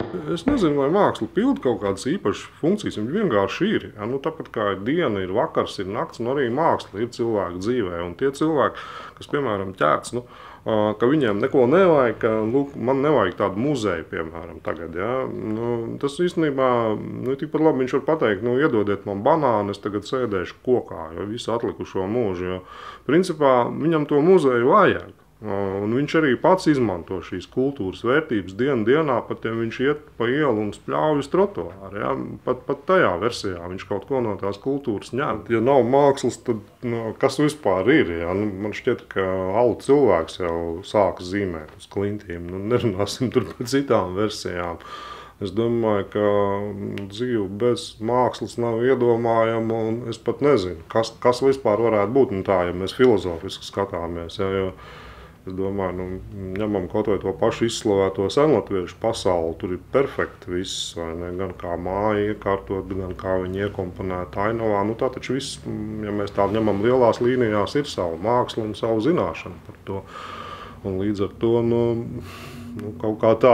Es nezinu, vai māksla pilda kaut kādas īpašas funkcijas. Viņa vienkārši ir. Ja? Nu, tāpat kā ir diena, ir vakars, ir nakts, un arī māksla ir cilvēku dzīvē. Un tie cilvēki, kas, piemēram, ķērts, ka viņiem neko nevajag, ka man nevajag tādu muzeju, piemēram, tagad. Ja? Tas īstenībā, tikpat labi viņš var pateikt, iedodiet man banānu, es tagad sēdēšu kokā, jo visu atlikušo mūžu. Jo, principā, viņam to muzeju vajag. Un viņš arī pats izmanto šīs kultūras vērtības dienā, pat ja viņš iet pa ielu un spļauj uz trotuāru. Ja? Pat tajā versijā viņš kaut ko no tās kultūras ņem. Ja nav mākslas, tad kas vispār ir? Ja? Man šķiet, ka alu cilvēks jau sāka zīmēt uz klintīm. Nerunāsim tur par citām versijām. Es domāju, ka dzīve bez mākslas nav iedomājama, un es pat nezinu, kas vispār varētu būt tā, ja mēs filozofiski skatāmies. Ja? Jo es domāju, ņemam kaut vai to pašu izslavēto senlatviešu pasauli, tur ir perfekti viss, vai ne? Gan kā māja iekārtot, gan kā viņi iekomponēta ainavā. Tā taču viss, ja mēs tā ņemam lielās līnijās, ir savu mākslu un savu zināšanu par to. Un līdz ar to, kaut kā tā,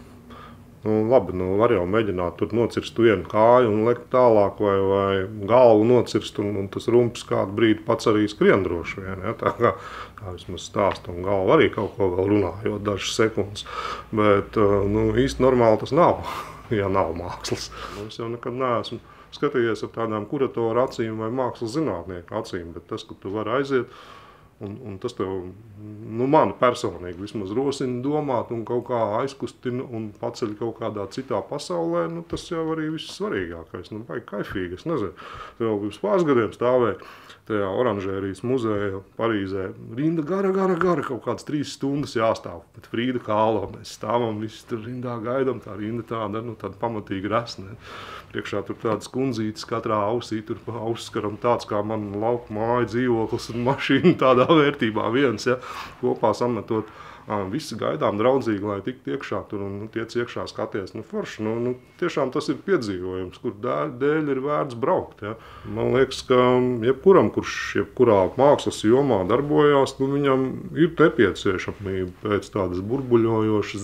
labi, var jau mēģināt tur nocirst vienu kāju un lekt tālāk, vai galvu nocirst, un tas rumpis kādu brīdi pats arī skrien droši vien. Ja? Tā vismaz stāsta, un galva arī kaut ko vēl runā, jo dažas sekundes. Bet īsti normāli tas nav, ja nav mākslas. Es jau nekad neesmu skatījies ar tādām kuratoru acīm vai mākslas zinātnieku acīm, bet tas, ka tu vari aiziet, un tas tev, mani personīgi vismaz rosina domāt un kaut kā aizkustina un paceļ kaut kādā citā pasaulē, tas jau arī viss svarīgākais. Baigi kaifīgi, es nezinu. Tev jau pirms pāris gadiem stāvēja tajā oranžērijas muzeja Parīzē. Rinda gara, kaut kādas 3 stundas jāstāv. Bet Frīda Kālo mēs stāvam, visi tur rindā gaidam, tā rinda tāda pamatīgi resne. Priekšā tur tādas kundzītes, katrā ausī tur pa auskaram tāds kā man lauku māja, dzīvoklis un mašīna tādā vērtībā viens, ja, kopā sametot. Visi gaidām draudzīgi, lai tiktu iekšā tur un tiec iekšā skaties. Forši, tiešām tas ir piedzīvojums, kur dēļ ir vērts braukt. Ja. Man liekas, ka jebkuram, kurš jebkurā mākslas jomā darbojās, viņam ir nepieciešamība pēc tādas burbuļojošas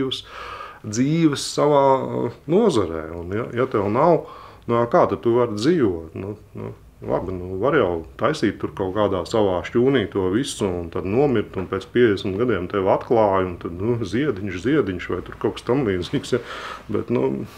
dzīves savā nozarē. Un ja tev nav, kā tad tu vari dzīvot? Labi, var jau taisīt tur kaut kādā savā šķūnī to visu un tad nomirt, un pēc 50 gadiem tevi atklāja, un tad ziediņš vai tur kaut kas tam līdzīgs. Ja? Bet,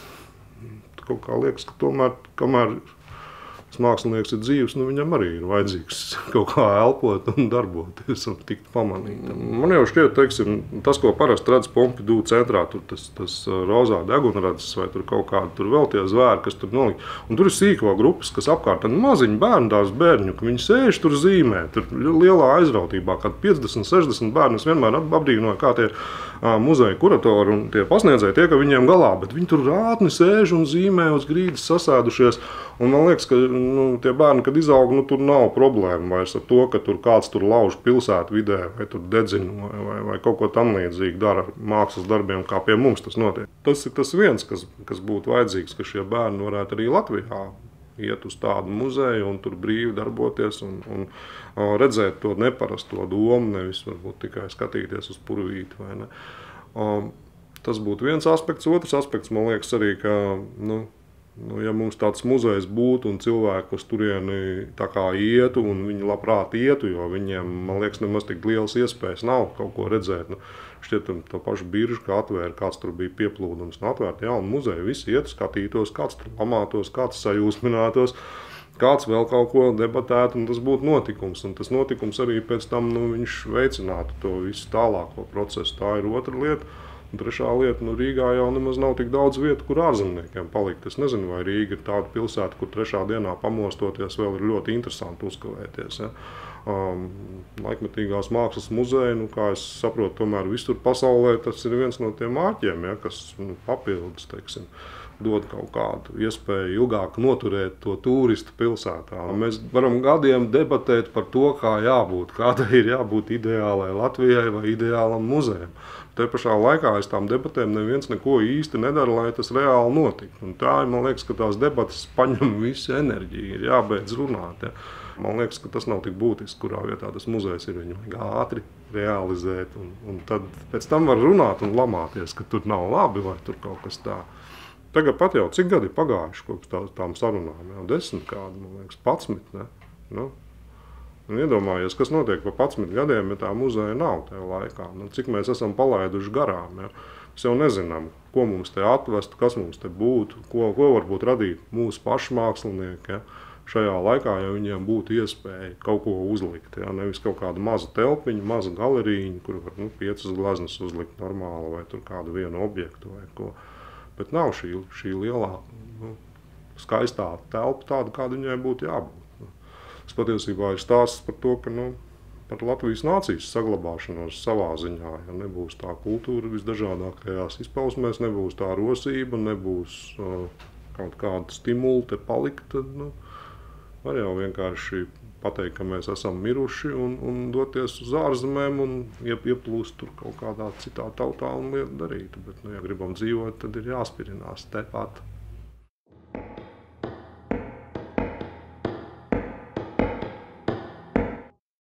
kaut kā liekas, ka tomēr, kamēr tas mākslinieks ir dzīves, viņam arī ir vajadzīgs kaut kā elpot un darboties un tikt pamanītam. Man jau šķiet, tas, ko parasti redz Pompidou centrā, tur tas rozā degunradzes vai tur kaut kādi tur vēl tie zvēri, kas tur nolikt. Un tur ir sīko grupas, kas apkārt maziņi bērni, tās bērņu, ka viņi sēž tur zīmē, tur lielā aizrautībā, kad 50, 60 bērni, es vienmēr apbrīnoju, kā tie muzeja kuratori un tie pasniedzēji tiek ar viņiem galā, bet viņi tur rātni sēž un zīmē uz grīdas sasēdušies. Un man liekas, ka tie bērni, kad izaug, tur nav problēma vairs ar to, ka tur kāds tur lauž pilsētu vidē vai tur dedzina vai kaut ko tam līdzīgi dara mākslas darbiem, kā pie mums tas notiek. Tas ir tas viens, kas būtu vajadzīgs, ka šie bērni varētu arī Latvijā iet uz tādu muzeju un tur brīvi darboties un redzēt to neparasto domu, nevis varbūt tikai skatīties uz purvīti. Vai ne? Tas būtu viens aspekts. Otrs aspekts, man liekas arī, ka ja mums tāds muzejs būtu un cilvēki uz turieni tā kā ietu un viņi labprāt ietu, jo viņiem, man liekas, nemaz tik lielas iespējas nav kaut ko redzēt. Šķiet, to pašu biržu, kā atvēra, kāds tur bija pieplūdums, atvērt jaunu muzeju, visi iet, skatītos, kāds tur lamātos, kāds sajūsminātos, kāds vēl kaut ko debatētu, un tas būtu notikums. Un tas notikums arī pēc tam viņš veicinātu to visu tālāko procesu. Tā ir otra lieta. Un trešā lieta, Rīgā jau nemaz nav tik daudz vietu, kur ārzemniekiem palikt. Es nezinu, vai Rīga ir tāda pilsēta, kur trešā dienā pamostoties vēl ir ļoti interesanti uzkavēties. Ja? Laikmetīgās mākslas muzeja, kā es saprotu, tomēr visur pasaulē tas ir viens no tiem mārķiem, ja, kas papildus, dod kaut kādu iespēju ilgāk noturēt to turistu pilsētā. Mēs varam gadiem debatēt par to, kā jābūt, kādai ir jābūt ideālai Latvijai vai ideālam muzejam. Te pašā laikā aiz tām debatēm neviens neko īsti nedara, lai tas reāli notiktu. Un tā, man liekas, ka tās debatas paņem visu enerģiju, ir jābeidz runāt. Ja. Man liekas, ka tas nav tik būtiski, kurā vietā tas muzejs ir, viņu vajag ātri. realizēt, un tad pēc tam var runāt un lamāties, ka tur nav labi vai tur kaut kas tā. Tagad pat jau cik gadi pagājuši kopš tām sarunām, jau 10 kādi, man liekas, 11, ne? Nu, un iedomājies, kas notiek pa 11 gadiem, ja tā muzeja nav tajā laikā. Nu, cik mēs esam palaiduši garām, ja? Mēs jau nezinām, ko mums te atvestu, kas mums te būtu, ko varbūt radīt mūsu paši mākslinieki, ja? Šajā laikā, ja viņiem būtu iespēja kaut ko uzlikt, ja? Nevis kaut kādu mazu telpiņu, mazu galerīņu, kur var 5 gleznas uzlikt normāli vai tur kādu vienu objektu vai ko. Bet nav šī lielā, skaistā telpa tāda, kāda viņai būtu jābūt. Tas patiesībā ir stāsts par to, ka par Latvijas nācijas saglabāšanos savā ziņā. Ja nebūs tā kultūra visdažādākajās izpausmēs, nebūs tā rosība, nebūs kaut kāda stimula te palikt, tad var jau vienkārši pateikt, ka mēs esam miruši un doties uz ārzemēm un ieplūst tur kaut kādā citā tautā un lietu darīt. Bet, ja gribam dzīvot, tad ir jāspirinās tepat.